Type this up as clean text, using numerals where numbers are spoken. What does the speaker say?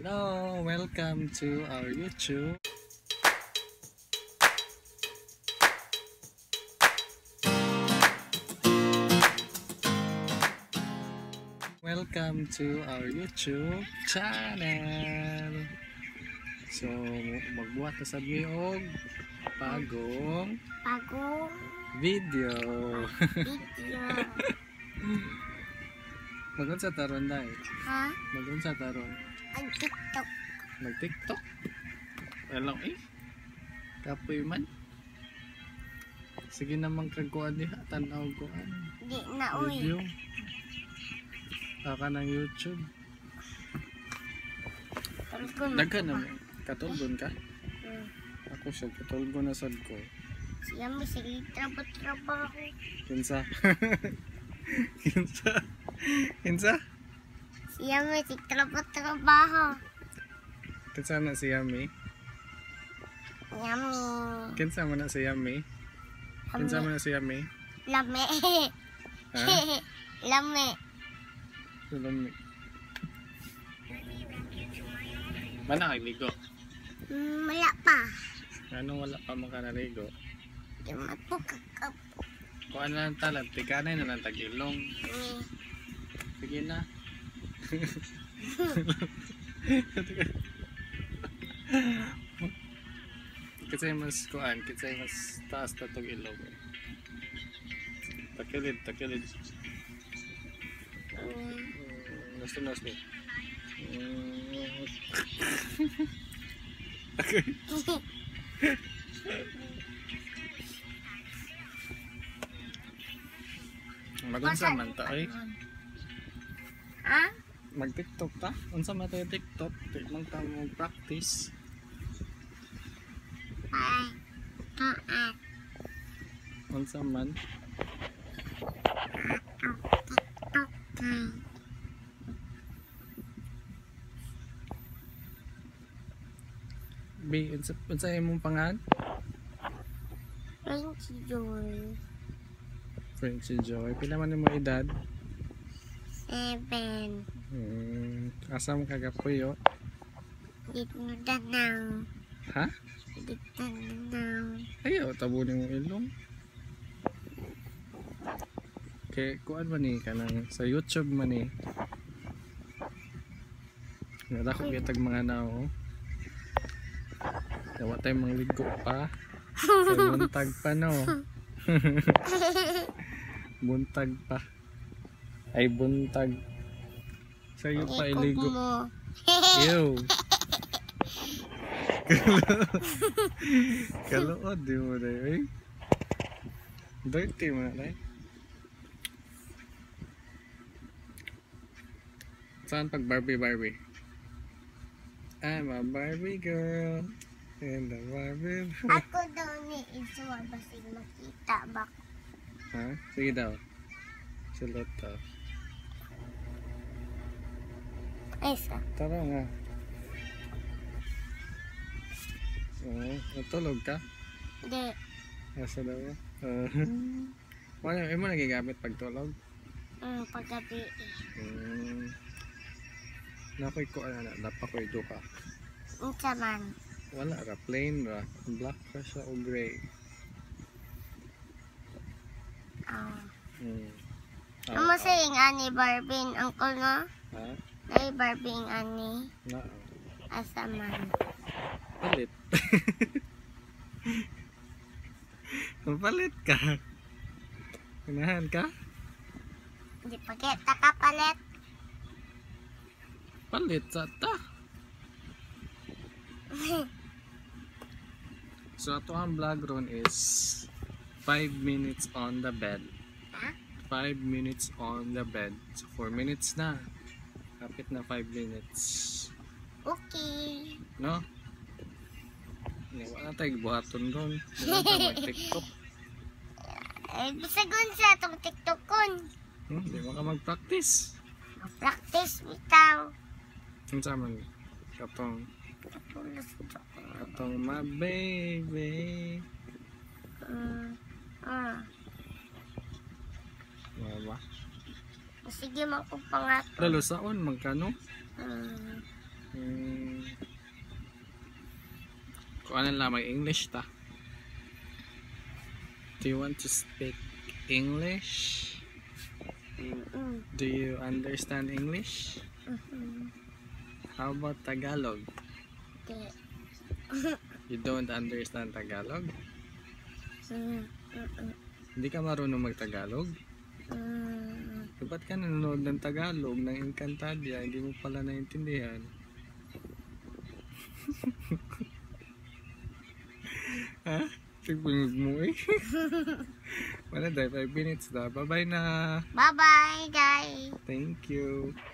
Hello, welcome to our YouTube. Welcome to our YouTube channel. So, magbuhat na sad mi og bagong video. Magun sa taron dai. Ha? Magun sa taron. Ang TikTok. Mag-TikTok. Alam kapoy man. Sige namang kagkuan diha, tanaw kuan. Di na uy. Video. Aka ng YouTube. Daghan na mo. Katulgon ka? Ako siya, katulgon na sad ko. Siya may sige trabaho. Kinsa? Kinsa? Kinsa? Siya may sige trabaho. Kinsa na si Yami? Yummy. Kinsa man na si Yami? Kinsa man na si Yami? Lame. Ha? Lame. Lami. Mana kay ligo? Wala pa. Anong wala pa makanaligo? Di mapukakap. Kung ano lang talag, tikanay na lang tagilong. Sige na. Kasi mas kuan, kasi mas taas na itong ilog. Takilid, takilid. Nas mo. Okay. Magunsa man ta ay. Ha? Mag-TikTok ta? Unsa man tayo TikTok? Tignan ta mo practice. Unsa man? Bi, unsa imong pangalan? Frenchy Joy. Frenchy Joy. Pila man imong edad? 7. Asa mo kagapuyo? Dito na danaw. Ha? Dito na danaw. Ayaw, tabunin mo ilong. Kaya kuan man ni kanang sa YouTube man ni. Nada ko kitag mga nao. Dawa tayo mga ligo pa. Kaya buntag pa no. Buntag pa. Ay buntag. Sa'yo pa iligo. Ew. Kaluod di mo na eh. Dirty mo na eh. Saan pag Barbie? I'm a Barbie girl. And a Barbie boy. Ako daw ni Iswa basig makita ba? Ha? Sige daw. Sulot daw. Isa. Tara nga. Natulog ka? Di. Asa daw? Wala, mo nagigamit pagtulog? Paggabi. Nakoy ko, napakoy do ka. Unsa man? Wala ka, plain ra. Black ka siya o gray. Amo saying ani Barbie uncle no? Ha? Ay Barbie ani. Na. Asa man? Palit. Palit ka. Unahan ka? Di pagkita ka palit. Palit sa ta. So ato ang vlog ron is 5 minutes on the bed. Ha? 5 minutes on the bed. So 4 minutes na. Kapit na 5 minutes. Okay. No? Wala tayo buhaton ron. Wala tayo mag-TikTok. Bisagon sa itong TikTok kon. Hindi mo ka mag-practice. Practice bitaw. Ang saman. Katong my baby. Mama. Sige man kung pangat. Lalo saon magkano? Kung ano lang mag-English ta. Do you want to speak English? Do you understand English? How about Tagalog? You don't understand Tagalog? Hindi ka marunong mag-Tagalog? Ba't ka nanonood ng Tagalog, ng Encantadia, hindi mo pala naintindihan? Ha? Tigpungog mo eh. Wala dahil 5 minutes na. Bye bye na. Bye-bye, guys. Thank you.